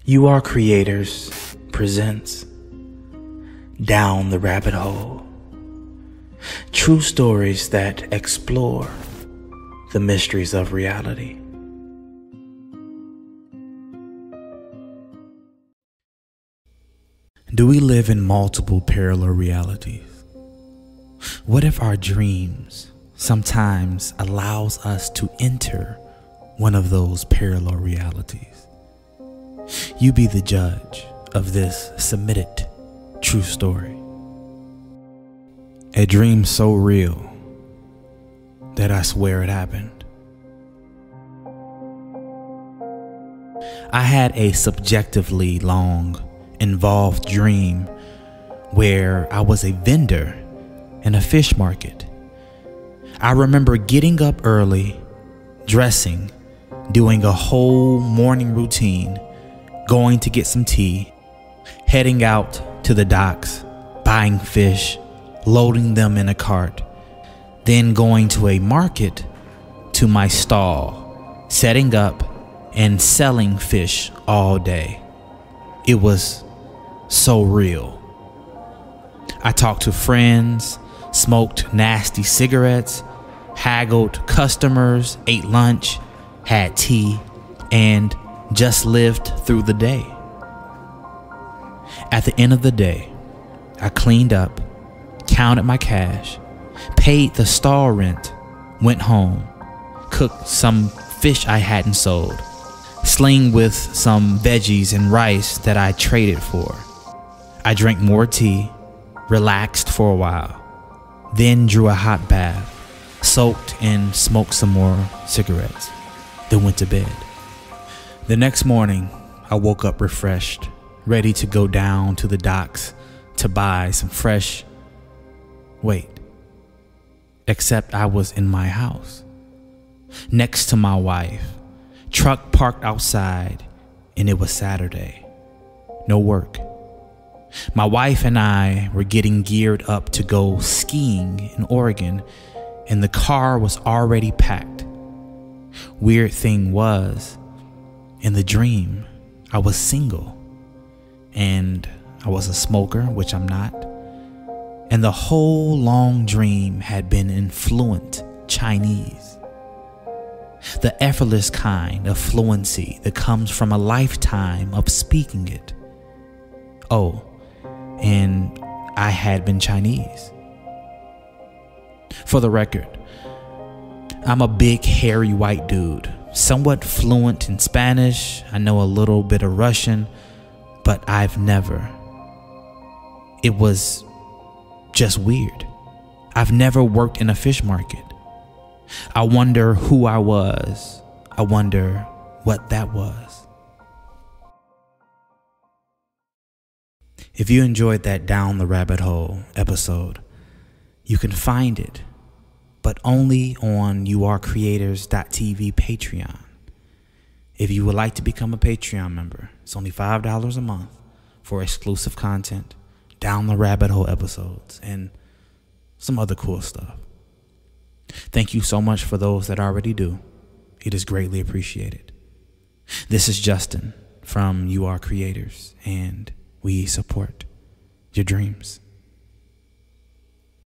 You Are Creators presents Down the Rabbit Hole. True stories that explore the mysteries of reality. Do we live in multiple parallel realities? What if our dreams sometimes allows us to enter one of those parallel realities? You be the judge of this submitted true story. A dream so real that I swear it happened. I had a subjectively long, involved dream where I was a vendor in a fish market. I remember getting up early, dressing, doing a whole morning routine, going to get some tea, heading out to the docks, buying fish, loading them in a cart, then going to a market to my stall, setting up and selling fish all day. It was so real. I talked to friends, smoked nasty cigarettes, haggled customers, ate lunch, had tea, and just lived through the day. At the end of the day, I cleaned up, counted my cash, paid the stall rent, went home, cooked some fish I hadn't sold, sling with some veggies and rice that I traded for. I drank more tea, relaxed for a while, then drew a hot bath, soaked and smoked some more cigarettes, then went to bed. The next morning, I woke up refreshed, ready to go down to the docks to buy some fresh. Wait, except I was in my house, next to my wife, truck parked outside, and it was Saturday. No work. My wife and I were getting geared up to go skiing in Oregon, and the car was already packed. Weird thing was, in the dream, I was single, and I was a smoker, which I'm not, and the whole long dream had been in fluent Chinese. The effortless kind of fluency that comes from a lifetime of speaking it. Oh, and I had been Chinese. For the record, I'm a big, hairy white dude, somewhat fluent in Spanish. I know a little bit of Russian, but I've never. It was just weird. I've never worked in a fish market. I wonder who I was. I wonder what that was. If you enjoyed that Down the Rabbit Hole episode, you can find it, but only on youarecreators.tv Patreon. If you would like to become a Patreon member, it's only $5 a month for exclusive content, Down the Rabbit Hole episodes, and some other cool stuff. Thank you so much for those that already do. It is greatly appreciated. This is Justin from You Are Creators, and we support your dreams.